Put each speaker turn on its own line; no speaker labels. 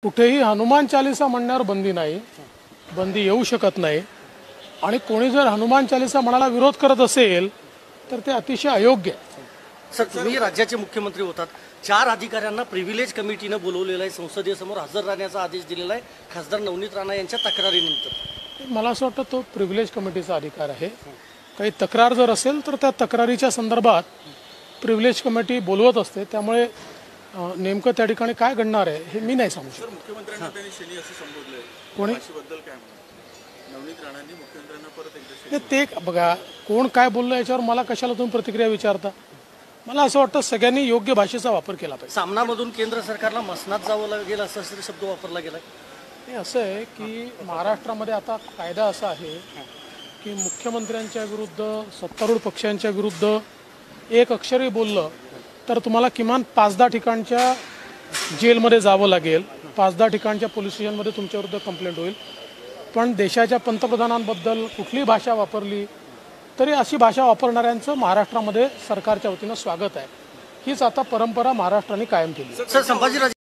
कुठेही हनुमान चालीसा म्हणण्यावर बंदी नाही, बंदी येऊ शकत नाही। आणि कोणी जर हनुमान चालीसा म्हणायला विरोध करत असेल तर ते अतिशय अयोग्य आहे।
सर, तुम्ही राज्याचे मुख्यमंत्री होतात, 4 अधिकाऱ्यांना प्रिव्हिलेज कमिटीने बोलवलेलं आहे, संसदेसमोर हजर राहण्याचा आदेश दिलेला आहे खासदार नवनीत राणा यांच्या तक्रारीनंतर।
मला असं वाटतं तो प्रिव्हिलेज कमिटीचा अधिकार आहे। काही तक्रार जर असेल तर त्या तक्रारीच्या संदर्भात प्रिव्हिलेज कमिटी बोलवत असते, त्यामुळे नेमकं त्या ठिकाणी काय घडणार आहे हे मी नाही सांगू शकत।
मुख्यमंत्र्यांना त्यांनी शनी असं संबोधलंय,
कोणी
बद्दल काय म्हणा नवनीत राणांनी मुख्यमंत्र्यांना परत एकदा
ते बघा, कोण काय बोललं याच्यावर मला कशाला तुम्ही प्रतिक्रिया विचारता। मला असं वाटतं सगळ्यांनी योग्य भाषेचा वापर केला पाहिजे।
सामनामधून केंद्र सरकारला मसनात जावं लागेल असा शब्द वापरला गेला।
हे असं आहे की महाराष्ट्रामध्ये आता कायदा असा आहे की मुख्यमंत्र्यांच्या विरुद्ध, सत्तारूढ पक्षांच्या विरुद्ध एक अक्षरही बोललं तर तुम्हाला किमान 5-10 ठिकाणच्या जेलमध्ये जावं लागेल, 5-10 ठिकाणच्या पोलीस स्टेशनमध्ये तुमच्याविरुद्ध कंप्लेंट होईल। पण देशाच्या पंतप्रधानांबद्दल कुठली भाषा वापरली तरी अशी भाषा वापरणाऱ्यांचं महाराष्ट्रामध्ये सरकारच्या वतीनं स्वागत आहे। हीच आता परंपरा महाराष्ट्राने कायम केली।
सर, संभाजीराजे